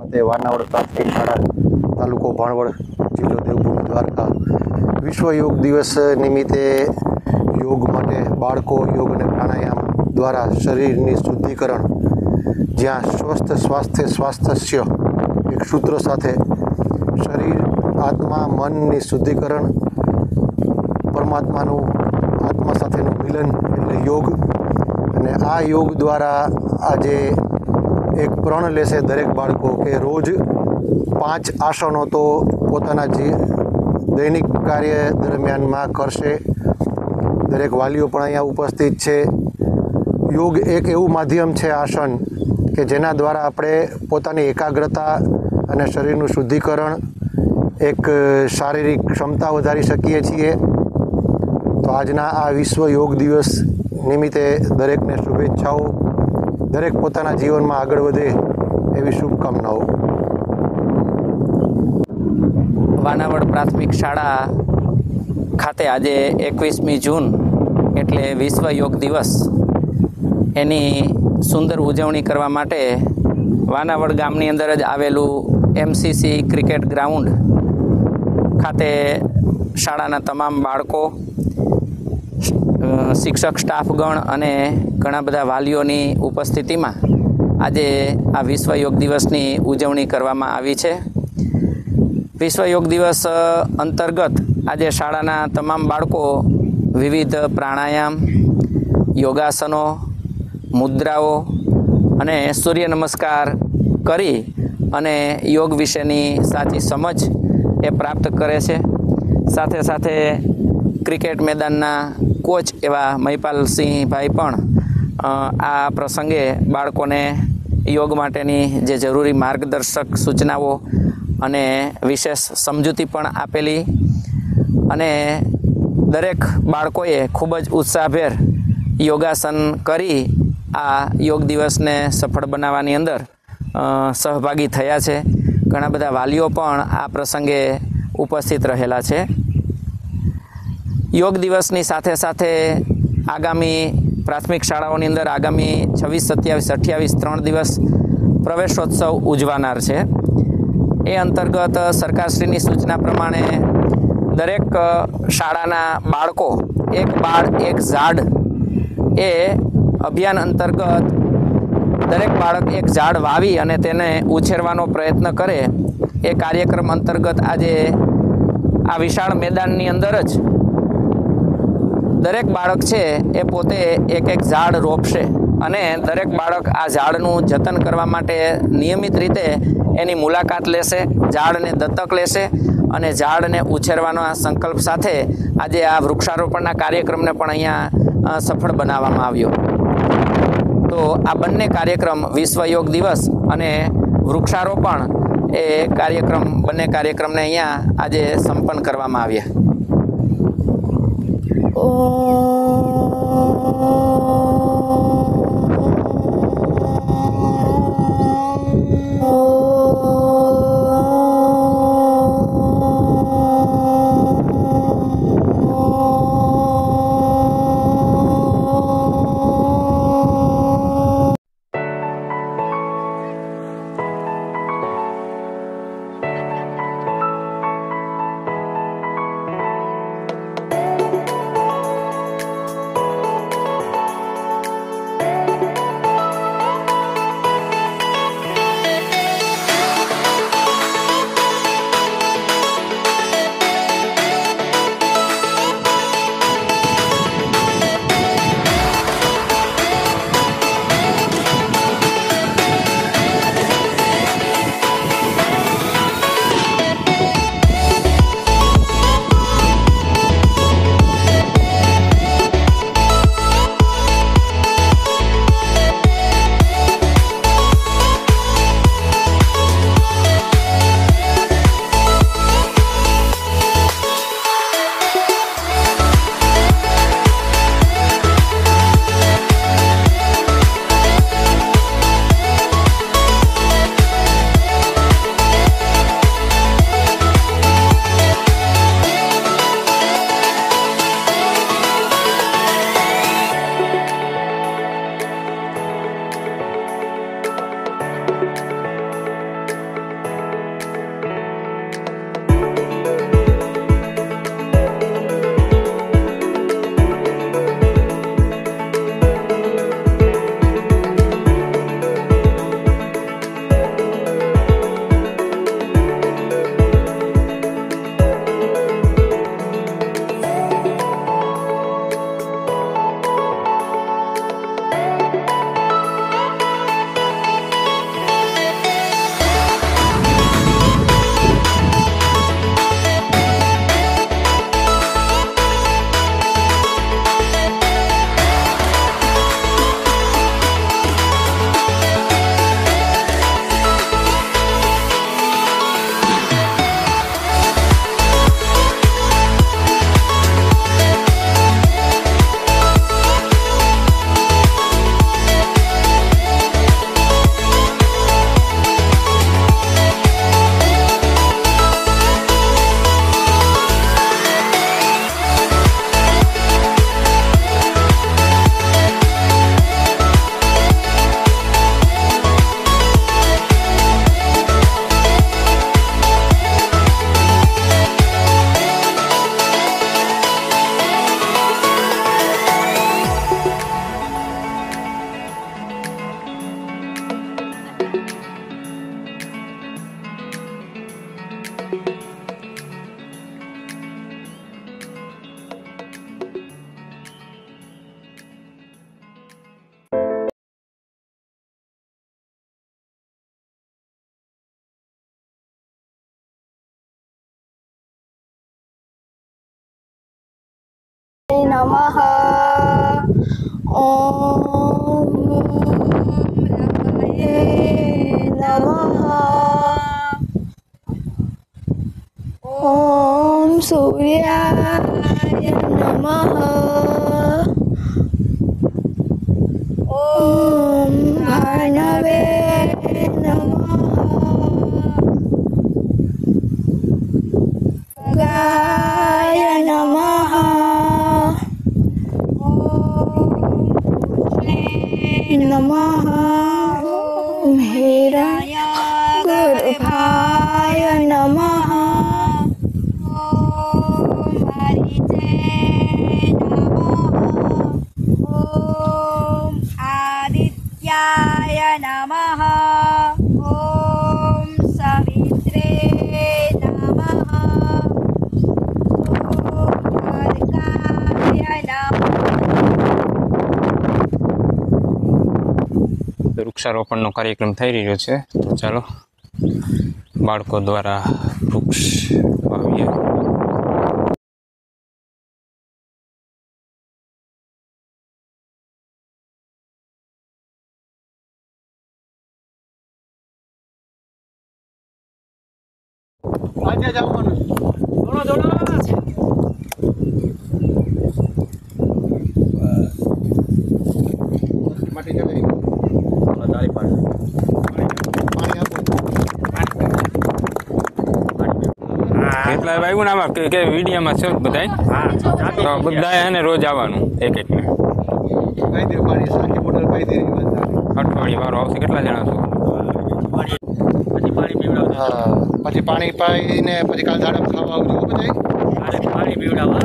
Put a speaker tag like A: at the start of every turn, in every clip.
A: ખાતે વાનાવડ પ્રાથમિક શાળા, તાલુકો ભાણવડ, જિલ્લો દેવભૂમિ દ્વારકા વિશ્વ યોગ દિવસ નિમિત્તે યોગ માટે બાળકો યોગ અને પ્રાણાયામ દ્વારા શરીરની શુદ્ધિકરણ, જ્યાં સ્વાસ્થ્ય એક સૂત્ર સાથે શરીર, આત્મા, મનની શુદ્ધિકરણ, પરમાત્માનું આત્મા સાથેનું મિલન એટલે યોગ. અને આ યોગ દ્વારા આજે એક પ્રણ લેશે દરેક બાળકો કે રોજ 5 આસનો તો પોતાના દૈનિક કાર્ય દરમિયાનમાં કરશે. દરેક વાલીઓ પણ અહીંયા ઉપસ્થિત છે. યોગ એક એવું માધ્યમ છે, આસન, કે જેના દ્વારા આપણે પોતાની એકાગ્રતા અને શરીરનું શુદ્ધિકરણ, એક શારીરિક ક્ષમતા વધારી શકીએ છીએ. તો આજના આ વિશ્વ યોગ દિવસ નિમિત્તે દરેકને શુભેચ્છાઓ. દરેક પોતાના જીવનમાં આગળ વધે એવી શુભકામનાઓ.
B: વાનાવડ પ્રાથમિક શાળા ખાતે આજે 21મી જૂન એટલે વિશ્વ યોગ દિવસ, એની સુંદર ઉજવણી કરવા માટે વાનાવડ ગામની અંદર જ આવેલું MCC ક્રિકેટ ગ્રાઉન્ડ ખાતે શાળાના તમામ બાળકો, શિક્ષક સ્ટાફગણ અને ઘણા બધા વાલીઓની ઉપસ્થિતિમાં આજે આ વિશ્વ યોગ દિવસની ઉજવણી કરવામાં આવી છે. વિશ્વ યોગ દિવસ અંતર્ગત આજે શાળાના તમામ બાળકો વિવિધ પ્રાણાયામ, યોગાસનો, મુદ્રાઓ અને સૂર્ય નમસ્કાર કરી અને યોગ વિશેની સાચી સમજ એ પ્રાપ્ત કરે છે. સાથે સાથે ક્રિકેટ મેદાનના કોચ એવા મહિપાલસિંહભાઈ પણ આ પ્રસંગે બાળકોને યોગ માટેની જે જરૂરી માર્ગદર્શક સૂચનાઓ અને વિશેષ સમજૂતી પણ આપેલી. અને દરેક બાળકોએ ખૂબ જ ઉત્સાહભેર યોગાસન કરી આ યોગ દિવસને સફળ બનાવવાની અંદર સહભાગી થયા છે. ઘણા બધા વાલીઓ પણ આ પ્રસંગે ઉપસ્થિત રહેલા છે. યોગ દિવસની સાથે સાથે આગામી પ્રાથમિક શાળાઓની અંદર આગામી 26, 27, 28 3 દિવસ પ્રવેશોત્સવ ઉજવાનાર છે. એ અંતર્ગત સરકારશ્રીની સૂચના પ્રમાણે દરેક શાળાના બાળકો એક બાળ એક ઝાડ એ અભિયાન અંતર્ગત દરેક બાળક એક ઝાડ વાવી અને તેને ઉછેરવાનો પ્રયત્ન કરે. એ કાર્યક્રમ અંતર્ગત આજે આ વિશાળ મેદાનની અંદર જ દરેક બાળક છે એ પોતે એક ઝાડ રોપશે અને દરેક બાળક આ ઝાડનું જતન કરવા માટે નિયમિત રીતે એની મુલાકાત લેશે, ઝાડને દત્તક લેશે અને ઝાડને ઉછેરવાના સંકલ્પ સાથે આજે આ વૃક્ષારોપણના કાર્યક્રમને પણ અહીંયા સફળ બનાવવામાં આવ્યો. તો આ બંને કાર્યક્રમ, વિશ્વ યોગ દિવસ અને વૃક્ષારોપણ, એ બંને કાર્યક્રમને અહીંયા આજે સંપન્ન કરવામાં આવ્યા.
C: नमः। ॐ रवये नमः। ॐ सूर्याय नमः। ॐ भानवे नमः। गाय नमः। ॐ नमः। ॐ हिरण्यगर्भाय नमः। ॐ हरिते नमः। ॐ आदित्याय नमः। ॐ सवित्रे नमः। ॐ अर्काय नमः।
D: વૃક્ષારોપણનો કાર્યક્રમ થઈ રહ્યો છે, તો ચાલો બાળકો દ્વારા વૃક્ષ વાવીએ.
A: આજે જ આવવાનું માટી ચડાવી પાણી આપો.
D: કેટલા વાવ્યું ને આમાં કે વિડીયામાં છે બધાય, તો બધાએ એને રોજ આવવાનું એક એક ને
A: પાઈ દે પાણી, સાખી બોટલ પાઈ દે.
D: અઠવાડિયે વારો આવશે. કેટલા જણા છો?
A: હા, પછી પાણી પાઈને પછી કાલ દાડમ ખાવા આવજો બધા.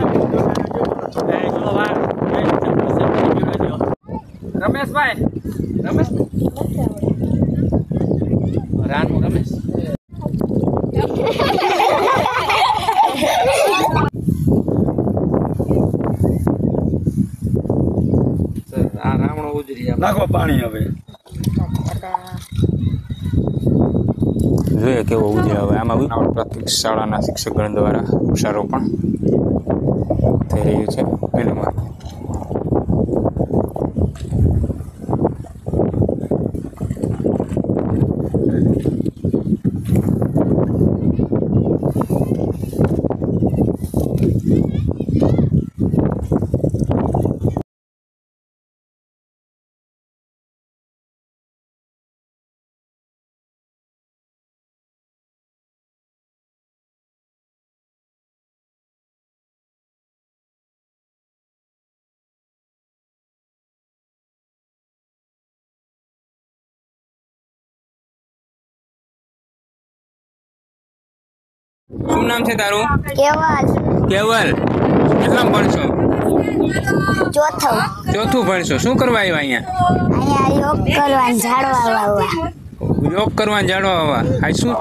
B: રમેશભાઈ, રમેશ રાનુ રમેશ આ રાવણો ઉજરી નાખો પાણી. હવે
D: જોઈએ કેવો ઉજે. હવે આમાં પ્રાથમિક શાળાના શિક્ષકગણ દ્વારા વૃક્ષારોપણ થઈ રહ્યું છે. એનામાં શું નામ છે તારું?
C: કેવલ.
D: કેવલ. કેટલામ ભણશો? ચોથું ભણશો. શું કરવા આવ્યા અહીંયા?
C: યોગ કરવા, ઝાડવા વાવવા.
D: યોગ કરવા, ઝાડવા વાવવા. આ શું?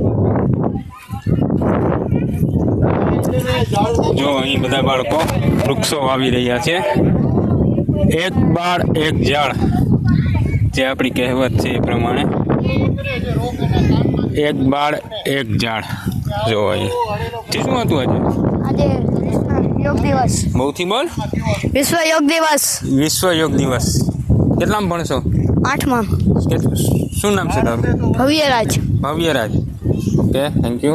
D: જો અહીં બધા બાળકો વૃક્ષો વાવી રહ્યા છે. એક બાળ એક ઝાડ, જે આપણી કહેવત છે એ પ્રમાણે એક બાળ એક ઝાડ. જો અહીં તે શું હતું આજે?
C: આજે યોગ દિવસ.
D: બહુથી બોલ.
C: વિશ્વ યોગ દિવસ.
D: વિશ્વ યોગ દિવસ. કેટલામાં ભણશો?
C: 8માં.
D: શું નામ છે તારું?
C: Bhavyaraj.
D: Bhavyaraj. Okay, thank you.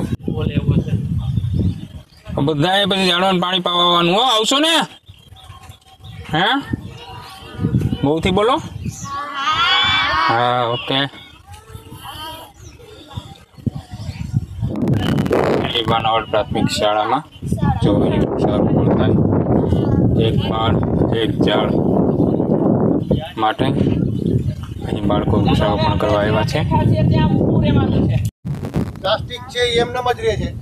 D: બધાએ પછી ઝાડવાનું પાણી પાવાનું. હો, આવશો ને? હે, બહુથી બોલો. હા, ઓકે. બાનાવડ પ્રાથમિક શાળામાં જો વૃક્ષારોપણ થાય. એક બાળ એક ઝાડ માટે અહીં બાળકો વૃક્ષારોપણ કરવા આવ્યા છે.
A: પ્લાસ્ટિક છે એ એમનેમ જ રહે છે.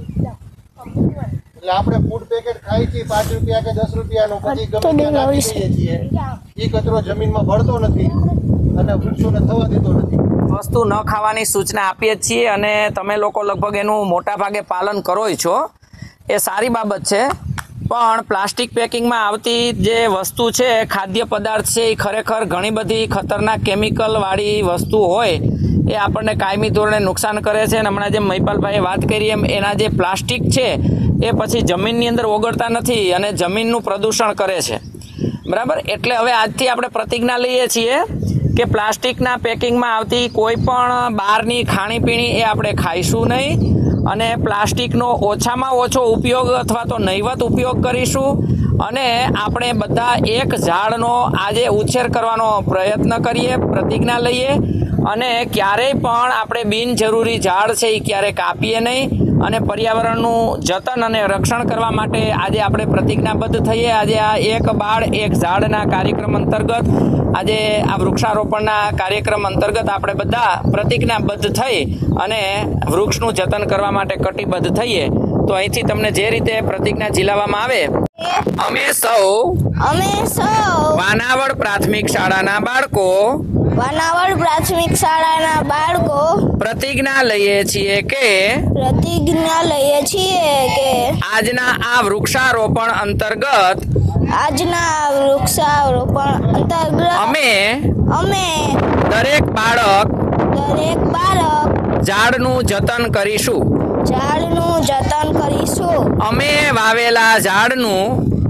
A: એટલે આપણે ફૂડ પેકેટ ખાઈ છીએ 5 રૂપિયા કે 10 રૂપિયાનું, પછી ગમે ત્યાં નાખી દઈએ છીએ. એ કચરો જમીનમાં ભળતો નથી અને વૃક્ષોને થવા દેતો નથી.
B: વસ્તુ ન ખાવાની સૂચના આપીએ છીએ અને તમે લોકો લગભગ એનું મોટા ભાગે પાલન કરો છો, એ સારી બાબત છે. પણ પ્લાસ્ટિક પેકિંગમાં આવતી જે વસ્તુ છે, ખાદ્ય પદાર્થ છે, એ ખરેખર ઘણી બધી ખતરનાક કેમિકલવાળી વસ્તુ હોય એ આપણને કાયમી ધોરણે નુકસાન કરે છે. અને હમણાં જેમ મહિપાલભાઈએ વાત કરી એમ એના જે પ્લાસ્ટિક છે એ પછી જમીનની અંદર ઓગળતા નથી અને જમીનનું પ્રદૂષણ કરે છે, બરાબર. એટલે હવે આજથી આપણે પ્રતિજ્ઞા લઈએ છીએ કે પ્લાસ્ટિકના પેકિંગમાં આવતી કોઈ પણ બહારની ખાણીપીણી એ આપણે ખાઈશું નહીં અને પ્લાસ્ટિકનો ઓછામાં ઓછો ઉપયોગ અથવા તો નહિવત ઉપયોગ કરીશું અને આપણે બધા એક ઝાડનો આજે ઉછેર કરવાનો પ્રયત્ન કરીએ, પ્રતિજ્ઞા લઈએ અને ક્યારેય પણ આપણે બિનજરૂરી ઝાડ છે એ ક્યારેય કાપીએ નહીં અને પર્યાવરણનું જતન અને રક્ષણ કરવા માટે આજે આપણે પ્રતિજ્ઞાબદ્ધ થઈએ. આજે આ એક બાળ એક ઝાડના કાર્યક્રમ અંતર્ગત આજે આ વૃક્ષારોપણના કાર્યક્રમ અંતર્ગત આપણે બધા પ્રતિજ્ઞાબદ્ધ થઈ અને વૃક્ષનું જતન કરવા માટે કટિબદ્ધ થઈએ. તો અહીંથી તમને જે રીતે પ્રતિજ્ઞા ઝીલાવવામાં આવે, અમે સૌ વાનાવડ પ્રાથમિક શાળાના બાળકો પ્રતિજ્ઞા લઈએ છીએ કે આજના આ વૃક્ષારોપણ અંતર્ગત અમે દરેક બાળક ઝાડનું જતન કરીશું. અમે વાવેલા ઝાડનું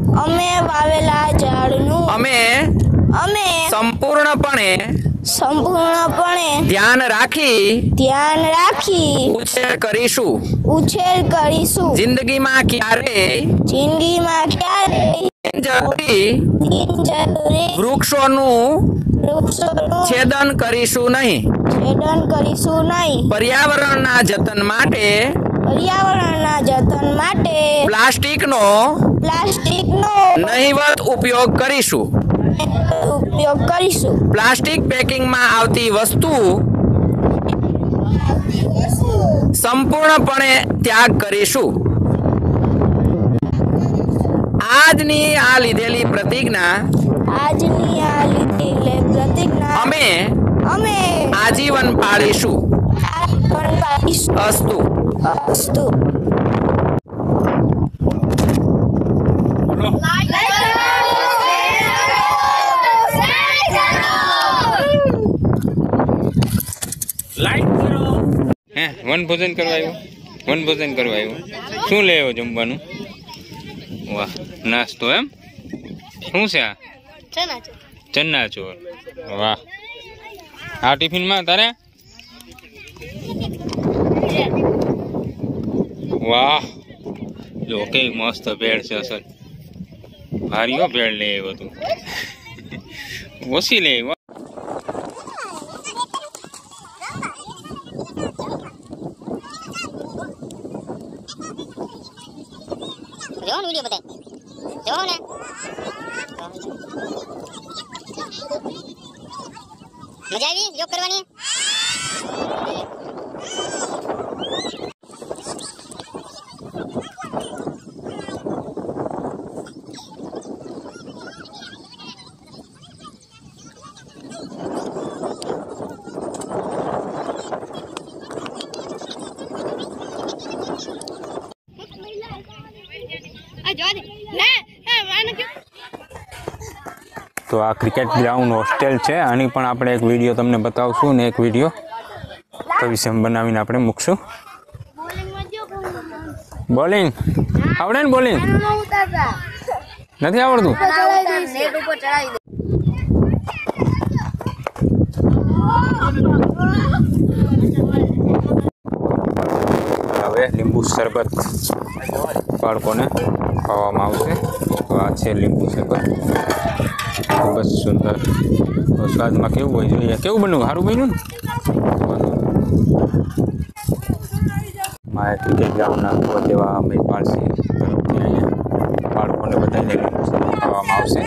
B: અમે સંપૂર્ણપણે ધ્યાન રાખી ઉછેર કરીશું. જિંદગીમાં ક્યારેય જરૂરી વૃક્ષોનું છેદન કરીશું નહીં. પર્યાવરણના જતન માટે પ્લાસ્ટિકનો નહિવત ઉપયોગ કરીશું. પ્લાસ્ટિક પેકિંગમાં આવતી વસ્તુ સંપૂર્ણપણે ત્યાગ કરીશું. આજની આ લીધેલી પ્રતિજ્ઞા અમે આજીવન પાળીશું. અસ્તુ.
D: વનભોજન કરવા આવ્યો. શું લઈ આવ્યો જમવાનું? વાહ, નાસ્તો એમ? શું છે આ? ચના ચોર. વાહ, આ ટિફિનમાં તારે? વાહ, જો કેવી મસ્ત ભેળ છે. અસલ ભારીઓ ભેળ લઈ આવ્યો તું. ઓછી લઈ આવ્યો.
E: વિડિયો બતાય જો ને મજા આવી યોગ કરવાની.
D: તો આ ક્રિકેટ ગ્રાઉન્ડ હોસ્ટેલ છે. આની પણ આપણે એક વિડીયો તમને બતાવશું ને એક વિડીયો ભવિષ્યમાં બનાવીને આપણે મૂકશું. બોલિંગ આવડે ને? બોલિંગ નથી આવડતું? હવે લીંબુ શરબત બાળકોને ખાવામાં આવશે. તો આ છે લીંબુ શરબત, ખૂબ જ સુંદર. તો સ્વાદમાં કેવું હોય જોઈએ. કેવું બન્યું? સારું બન્યું ને? મારે ક્રિકેટ ગ્રાઉન્ડના તેવા અમે પાળસી તરફથી અહીંયા બાળકોને બધાને લીંબુ શરબત ખાવામાં આવશે.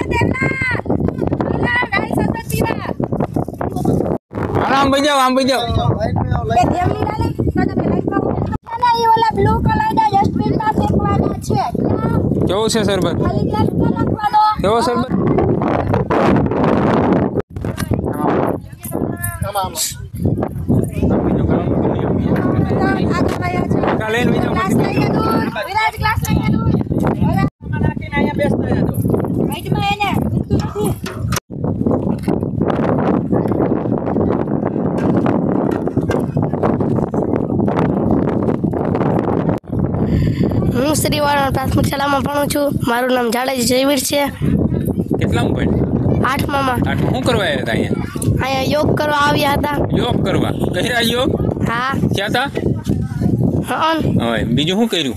D: આમ ભાઈ જાઓ, આમ ભાઈ જાઓ. કેવું છે શરબત? કેવો શરબત?
C: હું શ્રીવાળા પ્રાથમિક શાળામાં ભણું છું. મારું નામ જાડેજા જયવીર છે.
D: કેટલામાં ભણ્યું?
C: 8મામાં.
D: શું કરવા આવ્યા હતા અહીંયા?
C: અહીંયા યોગ કરવા આવ્યા હતા.
D: યોગ કરવા કર્યા? યોગ
C: હા.
D: ક્યાં હતા?
C: હા.
D: હવે બીજું શું કર્યું?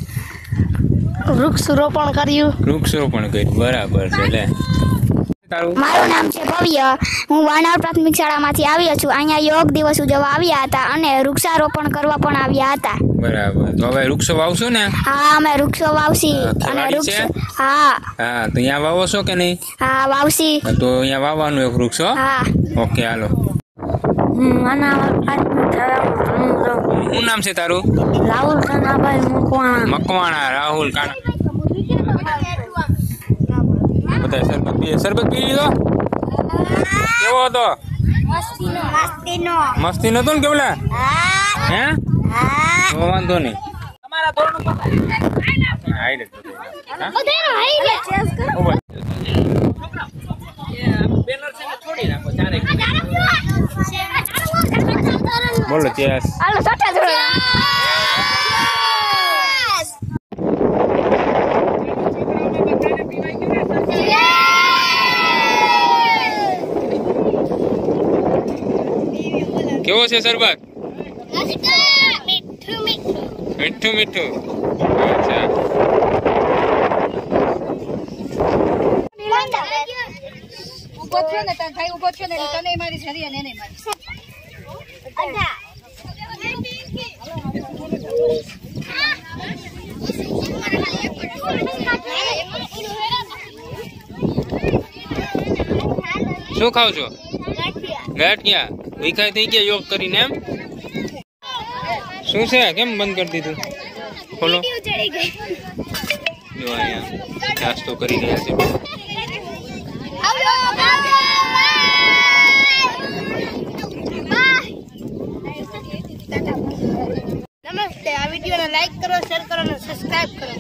C: વૃક્ષ રોપણ કર્યું.
D: વૃક્ષારોપણ કર્યું. બરાબર છે. લે તારું
F: મારું નામ છે ભવ્ય. હું વાનાડ પ્રાથમિક શાળામાંથી આવ્યો છું. અહીંયા યોગ દિવસ ઉજવવા આવ્યા હતા અને વૃક્ષારોપણ કરવા પણ આવ્યા હતા.
D: બરાબર. તો હવે વૃક્ષો વાવશો ને?
F: હા, અમે વૃક્ષો વાવશી. અને
D: ખેલાડી
F: વૃક્ષ
D: છે?
F: હા
D: હા, તો અહીંયા વાવો છો કે નહીં?
F: હા વાવશી.
D: તો અહીંયા વાવવાનું એક વૃક્ષ હો?
F: હા.
D: ઓકે, હાલો. શું નામ છે તારું?
C: રાહુલ કાનાભાઈ મુકવાણા.
D: મકવાણા રાહુલ કાના. બધા શરબત પી લીધો? કેવો હતો? મસ્તી નતો ને કેવલા? હે? તો વાંધો નહીં. બોલો ચેસ. કેવો છે શરબત? મીઠું મીઠું. અચ્છા.
G: ઉભો થયો ને તાર ભાઈ ઉભો થયો ને તને મારી જરી અને એને મારી.
D: શું ખાવ છો? ગાંઠિયા. વિખાય થઈ ગયા યોગ કરીને એમ? શું છે? કેમ બંધ કરી દીધું? ખોલો. જો અહીંયા નાસ્તો કરી રહ્યા છે.
C: નમસ્તે. આ વિડીયોને લાઈક કરો, શેર કરો અને સબસ્ક્રાઇબ કરો.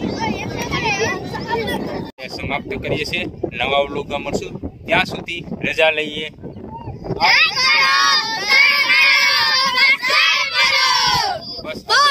D: સમાપ્ત કરીએ છીએ. નવા વ્લોગમાં મળશું. ત્યાં સુધી રજા લઈએ. બસ.